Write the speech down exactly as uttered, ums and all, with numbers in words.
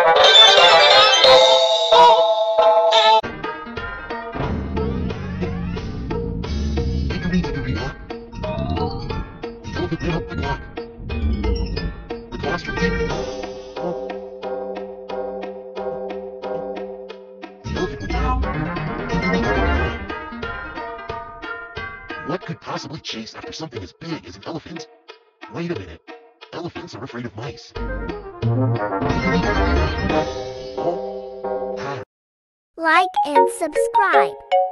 Hickory, dickory, dock. The elephant ran up the block. The cost from Hickory. The elephant went down. Hickory got down. What could possibly chase after something as big as an elephant? Wait a minute. Elephants are afraid of mice. Like and subscribe.